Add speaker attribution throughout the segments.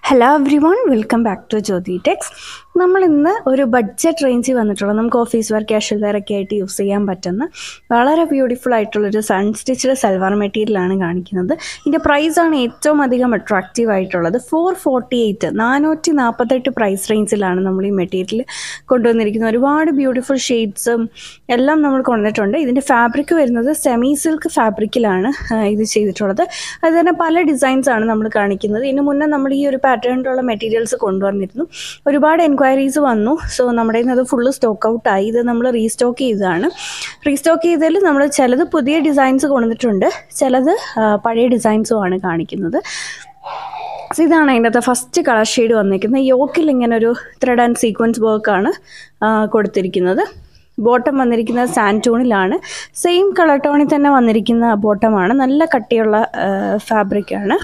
Speaker 1: Hello everyone, welcome back to Jyothi Techs. നമ്മൾ ഇന്ന് ഒരു ബഡ്ജറ്റ് റേഞ്ചിൽ വന്നിട്ടുള്ള നമുക്ക് ഓഫീസ് വെയർ കാഷ്വൽ വെയർ ഒക്കെ ആയിട്ട് യൂസ് ചെയ്യാൻ പറ്റുന്ന വളരെ ബ്യൂട്ടിഫുൾ ആയിട്ടുള്ളൊരു സൺ സ്റ്റിച്ച്ഡ് സൽവാർ മെറ്റീരിയലാണ് കാണിക്കുന്നത്. ഇതിൻ്റെ പ്രൈസാണ് ഏറ്റവും അധികം അട്രാക്റ്റീവ് ആയിട്ടുള്ളത്. 448 448 പ്രൈസ് റേഞ്ചിലാണ് നമ്മൾ ഈ മെറ്റീരിയൽ കൊണ്ടുവന്നിരിക്കുന്നത്. ഒരുപാട് ബ്യൂട്ടിഫുൾ ഷെയ്ഡ്സും എല്ലാം നമ്മൾ കൊണ്ടുവന്നിട്ടുണ്ട്. ഇതിൻ്റെ ഫാബ്രിക് വരുന്നത് സെമി സിൽക്ക് ഫാബ്രിക്കിലാണ് ഇത് ചെയ്തിട്ടുള്ളത്. അത് തന്നെ പല ഡിസൈൻസാണ് നമ്മൾ കാണിക്കുന്നത്. ഇതിന് മുന്നേ നമ്മൾ ഈ ഒരു പാറ്റേണിലുള്ള മെറ്റീരിയൽസ് കൊണ്ടുവന്നിരുന്നു. ഒരുപാട് എൻക്വയറീസ് വന്നു. സോ നമ്മുടെ ഇത് ഫുള്ള് സ്റ്റോക്ക് ഔട്ടായി. ഇത് നമ്മൾ റീസ്റ്റോക്ക് ചെയ്തതാണ്. റീസ്റ്റോക്ക് ചെയ്തതിൽ നമ്മൾ ചിലത് പുതിയ ഡിസൈൻസ് കൊണ്ടുവന്നിട്ടുണ്ട്, ചിലത് പഴയ ഡിസൈൻസുമാണ് കാണിക്കുന്നത്. സോ ഇതാണ് അതിൻ്റെ ഫസ്റ്റ് കളർ ഷെയ്ഡ് വന്നിരിക്കുന്നത്. യോക്കിൽ ഇങ്ങനെ ഒരു ത്രെഡ് ആൻഡ് സീക്വൻസ് വർക്കാണ് കൊടുത്തിരിക്കുന്നത്. ബോട്ടം വന്നിരിക്കുന്നത് സാൻഡ് ടോണിലാണ്. സെയിം കളർ ടോണിൽ തന്നെ വന്നിരിക്കുന്ന ബോട്ടമാണ്. നല്ല കട്ടിയുള്ള ഫാബ്രിക്കാണ്.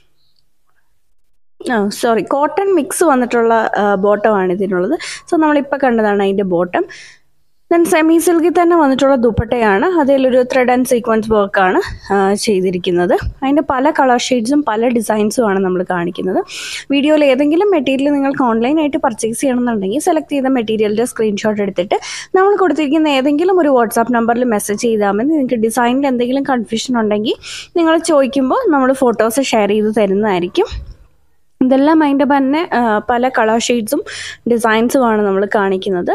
Speaker 1: കോട്ടൺ മിക്സ് വന്നിട്ടുള്ള ബോട്ടമാണ് ഇതിനുള്ളത്. സോ നമ്മളിപ്പോൾ കണ്ടതാണ് അതിൻ്റെ ബോട്ടം. ദെൻ സെമി സിൽക്കിൽ തന്നെ വന്നിട്ടുള്ള ദുപ്പട്ടയാണ്. അതിലൊരു ത്രെഡ് ആൻഡ് സീക്വൻസ് വർക്കാണ് ചെയ്തിരിക്കുന്നത്. അതിൻ്റെ പല കളർ ഷെയ്ഡ്സും പല ഡിസൈൻസുമാണ് നമ്മൾ കാണിക്കുന്നത്. വീഡിയോയിൽ ഏതെങ്കിലും മെറ്റീരിയൽ നിങ്ങൾക്ക് ഓൺലൈനായിട്ട് പർച്ചേസ് ചെയ്യണമെന്നുണ്ടെങ്കിൽ സെലക്ട് ചെയ്ത മെറ്റീരിയലിൻ്റെ സ്ക്രീൻഷോട്ട് എടുത്തിട്ട് നമ്മൾ കൊടുത്തിരിക്കുന്ന ഏതെങ്കിലും ഒരു വാട്സാപ്പ് നമ്പറിൽ മെസ്സേജ് ചെയ്താൽ മതി. നിങ്ങൾക്ക് ഡിസൈനിൽ എന്തെങ്കിലും കൺഫ്യൂഷൻ ഉണ്ടെങ്കിൽ നിങ്ങൾ ചോദിക്കുമ്പോൾ നമ്മൾ ഫോട്ടോസ് ഷെയർ ചെയ്ത് തരുന്നതായിരിക്കും. ഇതെല്ലാം അതിൻ്റെ തന്നെ പല കളർ ഷെയ്ഡ്സും ഡിസൈൻസുമാണ് നമ്മൾ കാണിക്കുന്നത്.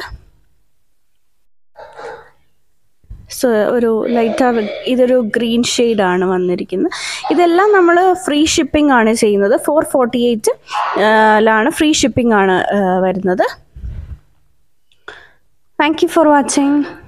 Speaker 1: സോ ഒരു ലൈറ്റർ ഇതൊരു ഗ്രീൻ ഷെയ്ഡാണ് വന്നിരിക്കുന്നത്. ഇതെല്ലാം നമ്മൾ ഫ്രീ ഷിപ്പിംഗ് ആണ് ചെയ്യുന്നത്. 448 ലാണ് ഫ്രീ ഷിപ്പിംഗ് ആണ് വരുന്നത്. Thank you for watching.